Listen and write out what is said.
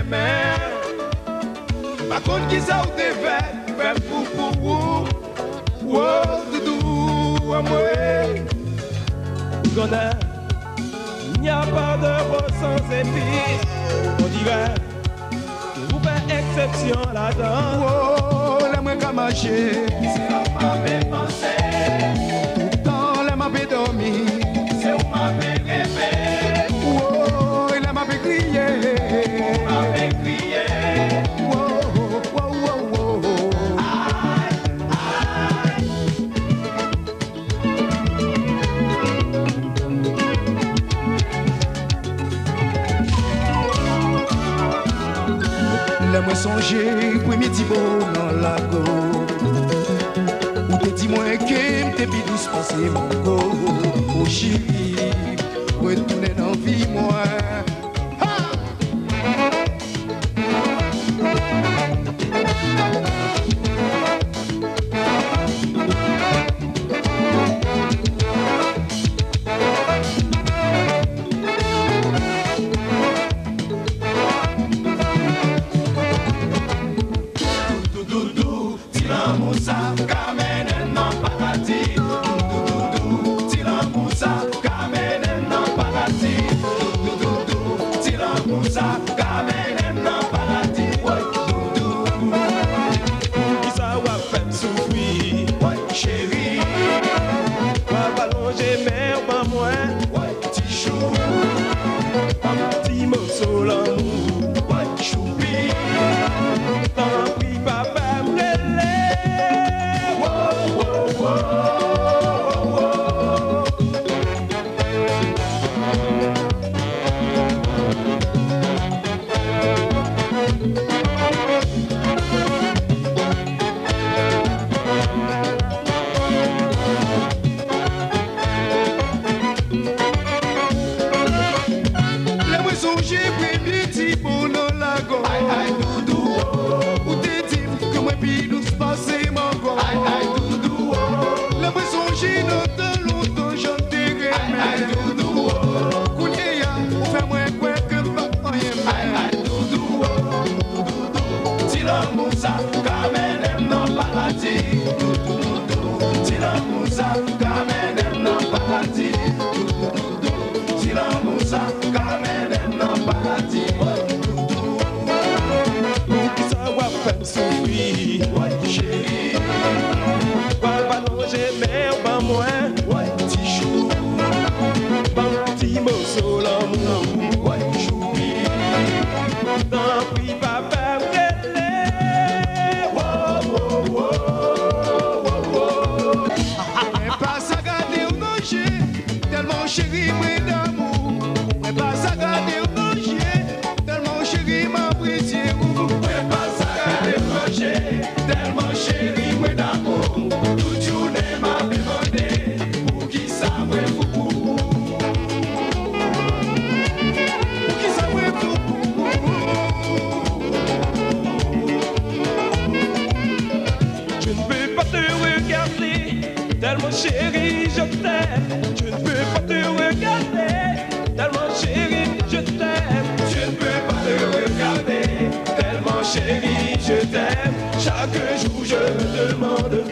remè. Par contre, qui ça ou te fait pour oh, doudou, à moi. Connais, il n'y a pas de rose sans épices. On dirait que vous faites exception là-dedans. Oh, les moins qu'à marcher. C'est où m'a fait penser. Tout le temps, les m'a fait dormir. C'est où m'a fait rêver. Oh, les m'a fait crier. M'a fait crier. Laisse-moi songer pour midi beau dans la go. Ou te dis-moi que m'te plus douce passer mon go. Oh chérie, retourner dans vie moi. Tellement chérie, je t'aime. Je ne peux pas te regarder. Tellement chérie, je t'aime. Je ne peux pas te regarder. Tellement chérie, je t'aime. Chaque jour je me demande